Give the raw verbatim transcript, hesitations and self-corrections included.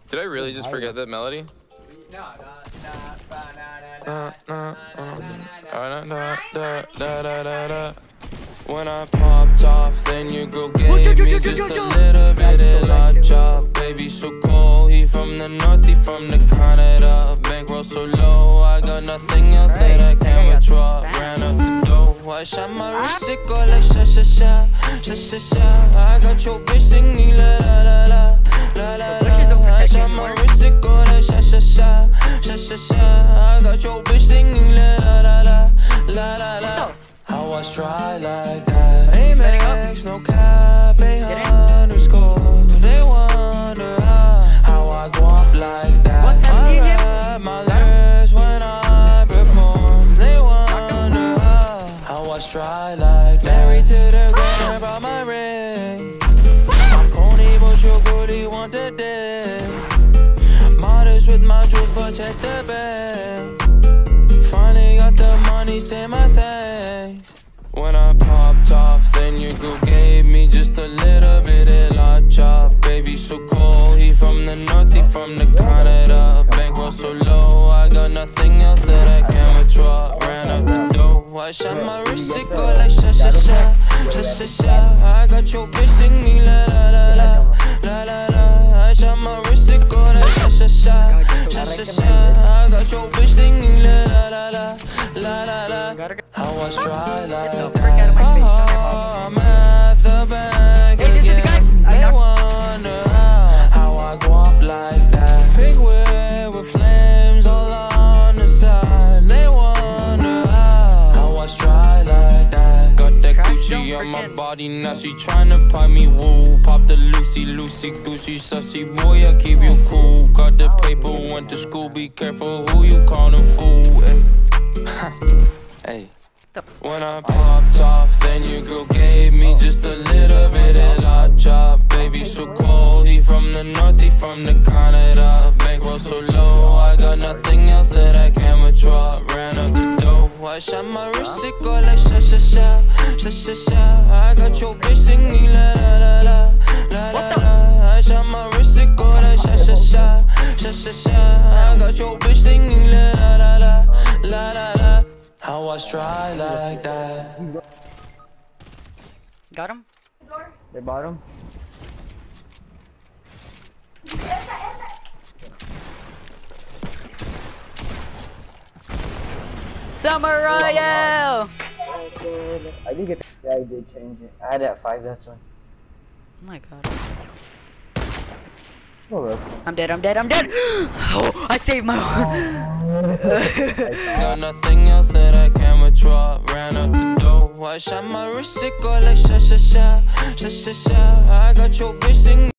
Did I really just forget that melody? No, When I popped off, then you go gave me just a little bit of la chop. Baby so cold, he from the north, he from the Canada. Bankroll so low, I got nothing else that I can withdraw. Ran up the dough, I shot my wrist, it go like sha sha sha, sha sha sha. I got your bitch singing la la la la, la la la. I shot my wrist, it go like sha sha sha, sha sha sha. I got your bitch singing la la la la, la la la. How I try like that? Amex, no cap, a underscore. They wonder how, how I go up like that. I rap my lyrics when I perform. They wonder how, how I try like that. Married to the girl, I brought my ring. I'm Coney, but your goodie want the dick. Modest with my jewels, but check the bag. Finally got the money, say my thanks. When I popped off, then your girl gave me just a little bit of la chop. Baby so cold, he from the north, he from the Canada. Bankroll so low, I got nothing else that I can withdraw. Ran up the dough, I shot my wrist, it go like sha sha sha, sha sha sha. I got your bitch singing la la la la, la la la. I shot my wrist, it go like sha sha sha, sha sha sha. I got your bitch singing la la la la, la la la. How I try like that? Oh, I'm at the back again. They wonder how, how I go up like that. Pink whip with flames all on the side. They wonder how, how I try like that. Got that Gucci on my body, now she tryna pipe me woo. Pop the Lucy, Lucy, Goosey, sussy boy, I keep you cool. Got the paper, went to school, be careful who you callin' fool. Ay. Hey. When I popped off, then your girl gave me just a little bit of la chop. Baby so cold, he from the north, he from the Canada. Bankroll so low, I got nothing else that I can withdraw. Ran up the dough, I shot my wrist, it go like sha sha sha, sha sha sha. I got your bitch singing la la la la, la la la. I shot my wrist, it go like sha sha sha, sha sha sha. I got your bitch singing la la la la, la la la. How I try like that. Got him? They bought him. Summer Royale! I did get. Yeah, I did change it. I had it at five. That's one. Oh my god. Oh, really? I'm dead, I'm dead, I'm dead! Oh, I saved my one! Got nothing else that I can withdraw. Ran up the dough, I shot my wrist, it go like sha sha sha, sha sha sha. I got your bitch singing.